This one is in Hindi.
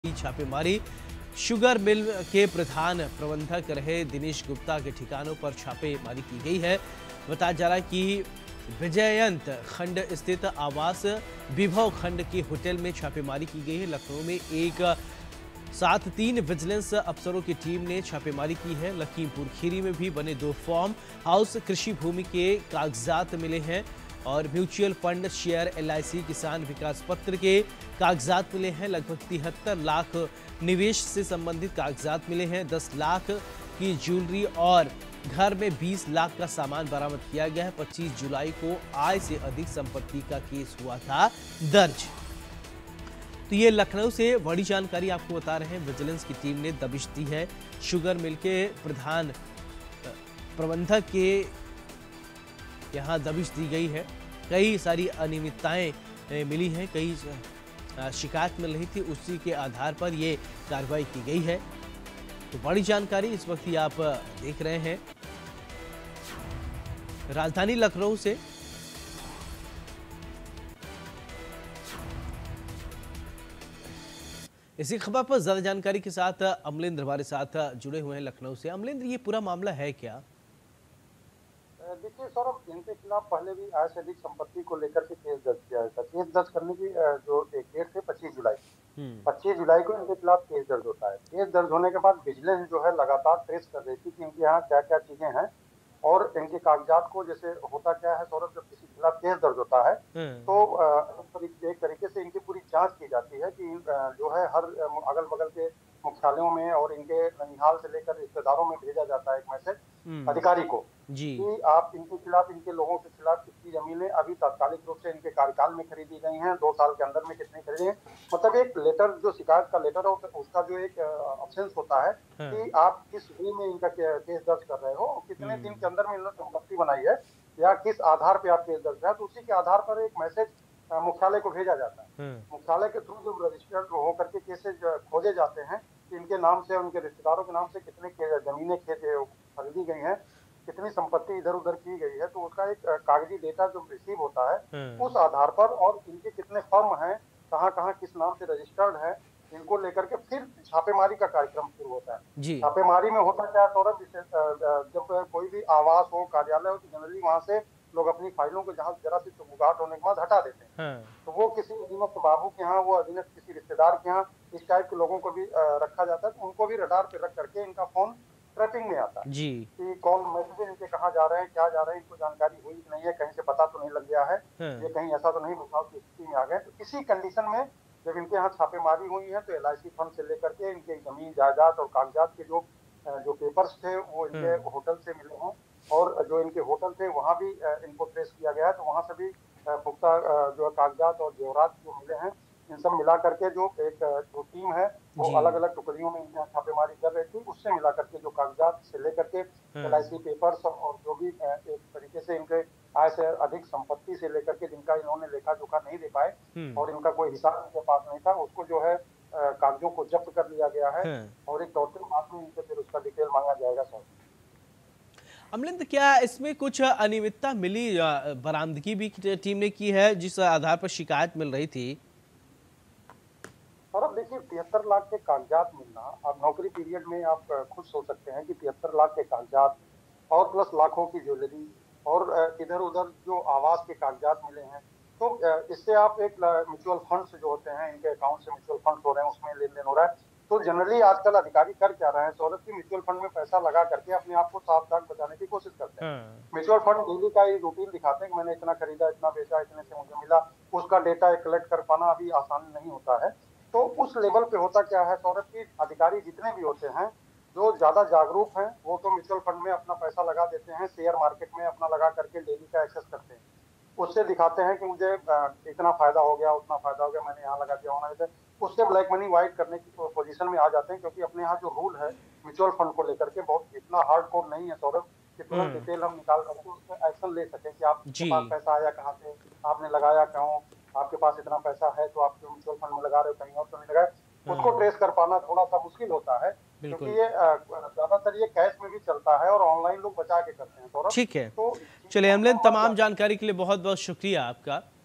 की छापेमारी। शुगर मिल के प्रधान प्रबंधक रहे दिनेश गुप्ता के ठिकानों पर छापेमारी की गई है। बताया जा रहा है कि विजयंत खंड स्थित आवास विभव खंड के होटल में छापेमारी की गई है। लखनऊ में एक साथ 3 विजिलेंस अफसरों की टीम ने छापेमारी की है। लखीमपुर खीरी में भी बने 2 फार्म हाउस कृषि भूमि के कागजात मिले हैं और म्यूचुअल फंड शेयर LIC किसान विकास पत्र के कागजात मिले हैं। लगभग 73 लाख निवेश से संबंधित कागजात मिले हैं। 10 लाख की ज्वेलरी और घर में 20 लाख का सामान बरामद किया गया है। 25 जुलाई को आय से अधिक संपत्ति का केस हुआ था दर्ज। तो ये लखनऊ से बड़ी जानकारी आपको बता रहे हैं। विजिलेंस की टीम ने दबिश दी है। शुगर मिल के प्रधान प्रबंधक के यहाँ दबिश दी गई है। कई सारी अनियमितताएं मिली हैं, कई शिकायत मिल रही थी, उसी के आधार पर ये कार्रवाई की गई है। तो बड़ी जानकारी इस वक्त ही आप देख रहे हैं राजधानी लखनऊ से। इसी खबर पर ज्यादा जानकारी के साथ अमलेंद्र हमारे साथ जुड़े हुए हैं लखनऊ से। अमलेंद्र, ये पूरा मामला है क्या? देखिए सौरभ, इनके खिलाफ पहले भी आय से अधिक संपत्ति को लेकर के केस दर्ज किया था। केस दर्ज करने की जो एक डेट थे 25 जुलाई, 25 जुलाई को इनके खिलाफ केस दर्ज होता है। केस दर्ज होने के बाद विजिलेंस जो है लगातार ट्रेस कर रही थी कि इनके यहाँ क्या क्या चीजें हैं और इनके कागजात को, जैसे होता क्या है सौरभ, जब किसी के खिलाफ केस दर्ज होता है तो एक तरीके से इनकी पूरी जांच की जाती है कि जो है हर अगल बगल के मुख्यालयों में और इनके ननिहाल से लेकर रिश्तेदारों में भेजा जाता है एक मैसेज अधिकारी को कि आप इनके खिलाफ, इनके लोगों के खिलाफ कितनी जमीनें अभी तात्कालिक रूप से इनके कार्यकाल में खरीदी गई हैं, 2 साल के अंदर में कितनी खरीदी हैं। मतलब एक लेटर, जो शिकायत का लेटर है उसका जो एक ऑप्शंस होता है कि आप किस वे में इनका केस दर्ज कर रहे हो, कितने दिन के अंदर में इन्होंने संपत्ति बनाई है या किस आधार पे आप केस दर्ज है, तो उसी के आधार पर एक मैसेज मुख्यालय को भेजा जाता है। मुख्यालय के थ्रू जब रजिस्टर्ड होकर के केसेज खोजे जाते हैं कि इनके नाम से, उनके रिश्तेदारों के नाम से कितने जमीनें खरीदी गई हैं, कितनी संपत्ति इधर उधर की गई है, तो उसका एक कागजी डेटा जो रिसीव होता है उस आधार पर, और इनके कितने फर्म हैं, कहाँ कहाँ किस नाम से रजिस्टर्ड है, इनको लेकर के फिर छापेमारी का कार्यक्रम शुरू होता है। छापेमारी में होता क्या है सौरभ, जब कोई भी आवास हो, कार्यालय हो, तो जनरली वहां से लोग अपनी फाइलों को जहाँ जरा सी चुगुगाहट होने के बाद हटा देते हैं। तो वो किसी अधीनस्थ बाबू के यहाँ, वो अधीनस्थ किसी रिश्तेदार के यहाँ, इस टाइप के लोगों को भी रखा जाता है। तो उनको भी रडार पे रख करके इनका फोन ट्रैपिंग में आता है कि कॉल मैसेज इनके कहाँ जा रहे हैं, क्या जा रहे हैं, इनको जानकारी हुई कि नहीं है, कहीं से पता तो नहीं लग गया है, ये कहीं ऐसा तो नहीं बचाव की स्थिति में आ गए। तो इसी कंडीशन में जब इनके यहाँ छापेमारी हुई है तो LIC फंड से लेकर के इनके जमीन जायदाद और कागजात के जो पेपर्स थे वो इनके होटल से मिले हैं, और जो इनके होटल थे वहाँ भी इनको ट्रेस किया गया है। तो वहाँ से भी पुख्ता जो कागजात और जेवरात जो मिले हैं, इन सब मिला करके जो जो टीम है वो अलग अलग टुकड़ियों में इनकी छापेमारी कर रही थी, उससे मिला करके जो कागजात से लेकर के LIC पेपर्स और जो भी एक तरीके से इनके आय से अधिक संपत्ति से लेकर के जिनका इन्होंने लेखा जोखा नहीं दे पाए और इनका कोई हिसाब इनके पास नहीं था, उसको जो है कागजों को जब्त कर लिया गया है और एक तौर बाद में इनसे फिर उसका डिटेल मांगा जाएगा सर। अमलेंद्र, क्या इसमें कुछ अनियमितता मिली, बरामदगी भी टीम ने की है जिस आधार पर शिकायत मिल रही थी? और अब देखिए 73 लाख के कागजात मिलना, अब नौकरी पीरियड में आप खुद सोच सकते हैं कि 73 लाख के कागजात और प्लस लाखों की ज्वेलरी और इधर उधर जो आवास के कागजात मिले हैं, तो इससे आप एक म्यूचुअल फंड्स जो होते हैं, इनके अकाउंट से म्यूचुअल फंड्स हो रहे हैं, उसमें लेन देन हो रहा है। तो जनरली आजकल अधिकारी कर क्या रहे हैं सौरभ, की म्यूचुअल फंड में पैसा लगा करके अपने आप को साफ दाग बचाने की कोशिश करते हैं। म्यूचुअल फंड डेली का ये रूटीन दिखाते हैं कि मैंने इतना खरीदा, इतना बेचा, इतने से मुझे मिला, उसका डेटा कलेक्ट कर पाना अभी आसान नहीं होता है। तो उस लेवल पे होता क्या है सौरभ की, अधिकारी जितने भी होते हैं जो ज्यादा जागरूक हैं वो तो म्यूचुअल फंड में अपना पैसा लगा देते हैं, शेयर मार्केट में अपना लगा करके डेली का एक्सेस करते हैं, उससे दिखाते हैं कि मुझे इतना फायदा हो गया, उतना फायदा हो गया, मैंने यहाँ लगा दिया, वहां, उससे ब्लैक मनी वाइट करने की पोजीशन में आ जाते हैं। क्योंकि अपने यहाँ जो रूल है म्यूचुअल फंड को लेकर के बहुत इतना हार्ड कोर नहीं है सौरभ कि तुरंत डिटेल हम निकाल करके उस पर एक्शन ले सकें कि आपके पास पैसा आया कहाँ से, आपने लगाया क्यों, आपके पास इतना पैसा है तो आप म्यूचुअल फंड में लगा रहे हो, कहीं और तो नहीं लगाए। उसको ट्रेस कर पाना थोड़ा सा मुश्किल होता है क्योंकि ये ज्यादातर ये कैश में भी चलता है और ऑनलाइन लोग बचा के करते हैं। ठीक है, तो चलिए अमलेंद्र, तमाम जानकारी के लिए बहुत बहुत शुक्रिया आपका।